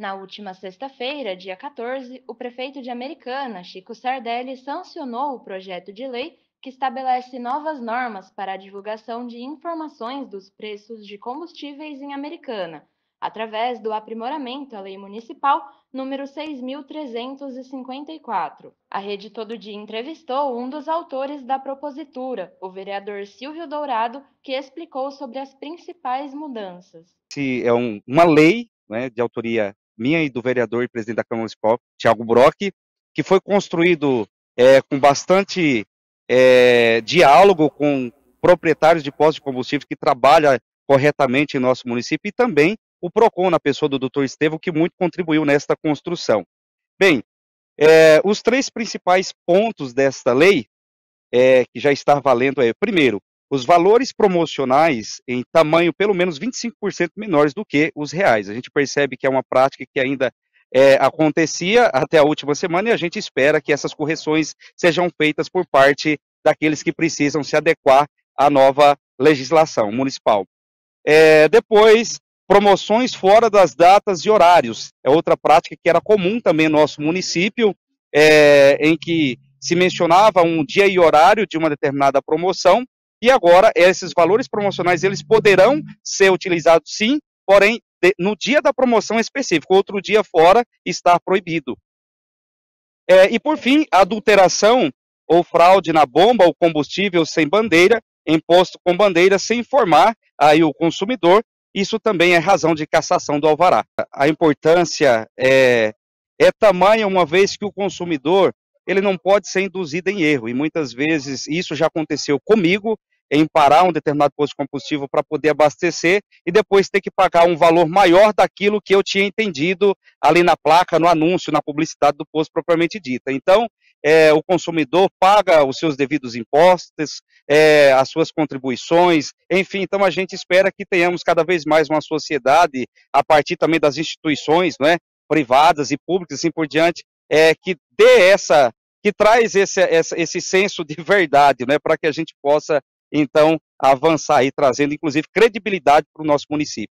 Na última sexta-feira, dia 14, o prefeito de Americana, Chico Sardelli, sancionou o projeto de lei que estabelece novas normas para a divulgação de informações dos preços de combustíveis em Americana, através do aprimoramento à Lei Municipal número 6.354. A Rede Todo Dia entrevistou um dos autores da propositura, o vereador Silvio Dourado, que explicou sobre as principais mudanças. Uma lei, né, de autoria minha e do vereador e presidente da Câmara Municipal, Thiago Brock, que foi construído com bastante diálogo com proprietários de postos de combustível que trabalham corretamente em nosso município e também o PROCON, na pessoa do Dr. Estevão, que muito contribuiu nesta construção. Bem, os três principais pontos desta lei, que já está valendo, primeiro, os valores promocionais em tamanho pelo menos 25% menores do que os reais. A gente percebe que é uma prática que ainda acontecia até a última semana e a gente espera que essas correções sejam feitas por parte daqueles que precisam se adequar à nova legislação municipal. Depois, promoções fora das datas e horários. É outra prática que era comum também no nosso município, em que se mencionava um dia e horário de uma determinada promoção, e agora esses valores promocionais eles poderão ser utilizados sim, porém no dia da promoção específico, outro dia fora está proibido. E por fim, a adulteração ou fraude na bomba ou combustível sem bandeira, em posto com bandeira, sem informar aí o consumidor, isso também é razão de cassação do alvará. A importância é tamanha, uma vez que o consumidor ele não pode ser induzido em erro, e muitas vezes isso já aconteceu comigo, em parar um determinado posto de combustível para poder abastecer e depois ter que pagar um valor maior daquilo que eu tinha entendido ali na placa, no anúncio, na publicidade do posto propriamente dita. Então, o consumidor paga os seus devidos impostos, as suas contribuições, enfim, então a gente espera que tenhamos cada vez mais uma sociedade, a partir também das instituições, não é, privadas e públicas, assim por diante, que dê que traz esse senso de verdade, né, para que a gente possa, então, avançar aí, trazendo, inclusive, credibilidade para o nosso município.